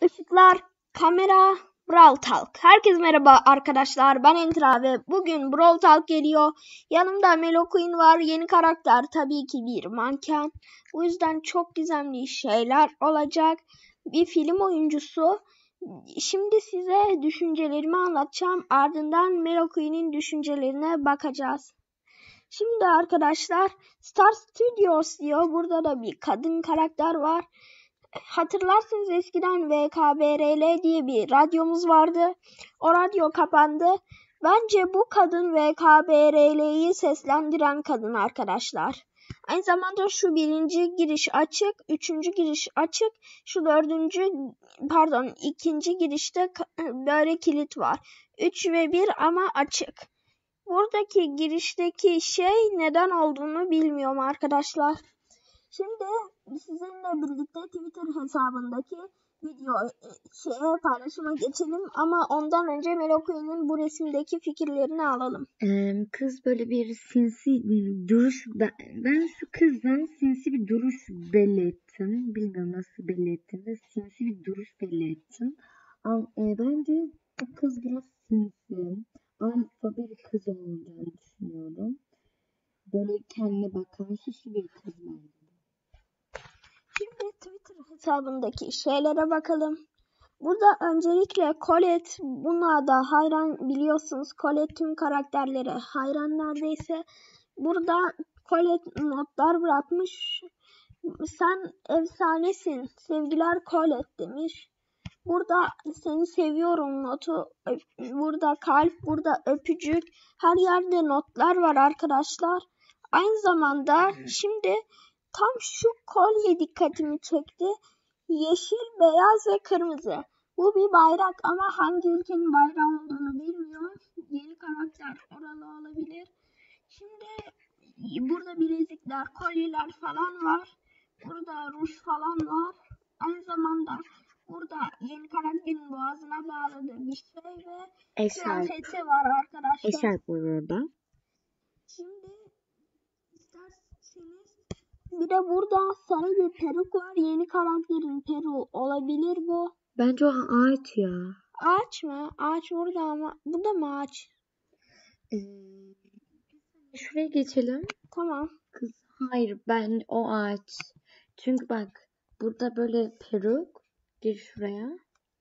Işıklar, kamera, Brawl Talk. Herkese merhaba arkadaşlar. Ben Entra ve bugün Brawl Talk geliyor. Yanımda Melo Queen var. Yeni karakter tabii ki bir manken. Bu yüzden çok gizemli şeyler olacak. Bir film oyuncusu. Şimdi size düşüncelerimi anlatacağım. Ardından Melo Queen'in düşüncelerine bakacağız. Şimdi arkadaşlar Star Studios diyor. Burada da bir kadın karakter var. Hatırlarsınız eskiden VKBRL diye bir radyomuz vardı. O radyo kapandı. Bence bu kadın VKBRL'yi seslendiren kadın arkadaşlar. Aynı zamanda şu birinci giriş açık, üçüncü giriş açık, şu ikinci girişte böyle kilit var. 3 ve 1 ama açık. Buradaki girişteki şey neden olduğunu bilmiyorum arkadaşlar. Şimdi sizinle birlikte Twitter hesabındaki video paylaşıma geçelim ama ondan önce Melo Queen'in bu resimdeki fikirlerini alalım. Kız böyle bir sinsi duruş, ben şu kızdan sinsi bir duruş belli ettim. Bilmiyorum nasıl belli ettim de sinsi bir duruş belli ettim. Bence bu kız biraz sinsi, alfa bir kız olduğunu düşünüyorum. Böyle kendine bakan şişi bir kız bence. Şimdi Twitter hesabındaki şeylere bakalım. Burada öncelikle Colette, buna da hayran, biliyorsunuz Colette tüm karakterlere hayran neredeyse. Burada Colette notlar bırakmış. Sen efsanesin, sevgiler Colette demiş. Burada seni seviyorum notu, burada kalp, burada öpücük, her yerde notlar var arkadaşlar. Aynı zamanda şimdi tam şu kolye dikkatimi çekti. Yeşil, beyaz ve kırmızı. Bu bir bayrak ama hangi ülkenin bayrağı olduğunu bilmiyorum. Yeni karakter oralı olabilir. Şimdi burada bilezikler, kolyeler falan var. Burada ruj falan var. Aynı zamanda burada yeni karakterin boğazına bağladığı bir şey ve kıyafeti var arkadaşlar. Eşarp var orada. Şimdi isterseniz bir de burada sarı bir peruk var. Yeni karakterin peruğu olabilir bu. Bence o ağaç ya. Ağaç mı? Ağaç burada ama. Bu da mı ağaç? Şuraya geçelim. Tamam. Kız, hayır, ben o ağaç. Çünkü bak burada böyle peruk. Gir şuraya.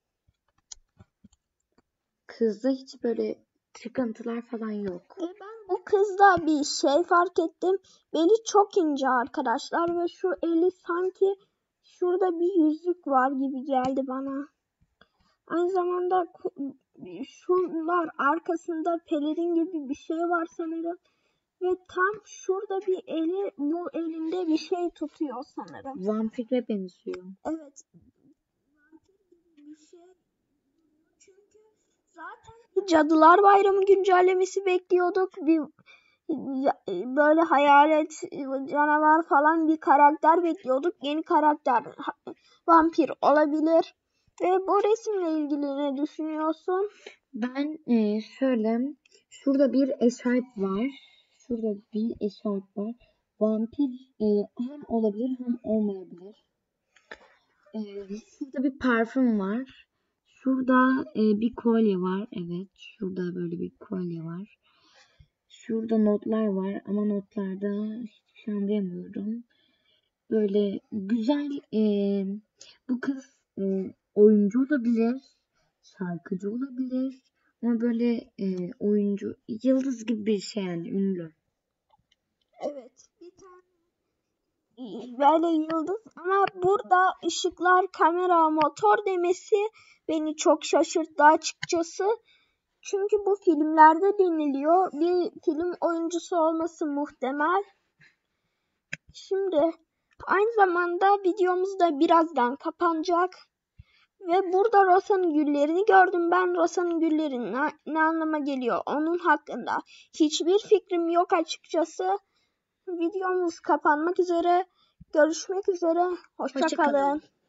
Kızda hiç böyle çıkıntılar falan yok. Ben bu kızda bir şey fark ettim. Beli çok ince arkadaşlar ve şu eli sanki şurada bir yüzük var gibi geldi bana. Aynı zamanda şunlar arkasında pelerin gibi bir şey var sanırım. Ve tam şurada bir eli, bu elinde bir şey tutuyor sanırım. Vampire benziyor. Evet. Bir şey. Çünkü zaten Cadılar Bayramı güncellemesi bekliyorduk. Bir böyle hayalet, canavar falan bir karakter bekliyorduk. Yeni karakter vampir olabilir. Ve bu resimle ilgili ne düşünüyorsun? Ben şöyle, şurada bir eşarp var. Şurada bir eşarp var. Vampir hem olabilir hem olmayabilir. Şurada bir parfüm var. Şurada bir kolye var. Evet, şurada böyle bir kolye var. Şurada notlar var ama notlarda hiçbir şey anlayamıyorum. Böyle güzel, bu kız oyuncu olabilir, şarkıcı olabilir ama böyle oyuncu, yıldız gibi bir şey, yani ünlü. Evet, bir tane böyle yıldız ama burada ışıklar, kamera, motor demesi beni çok şaşırttı açıkçası. Çünkü bu filmlerde deniliyor. Bir film oyuncusu olması muhtemel. Şimdi aynı zamanda videomuz da birazdan kapanacak. Ve burada Rosa'nın güllerini gördüm. Ben Rosa'nın güllerinin ne anlama geliyor onun hakkında hiçbir fikrim yok açıkçası. Videomuz kapanmak üzere. Görüşmek üzere. Hoşça kalın.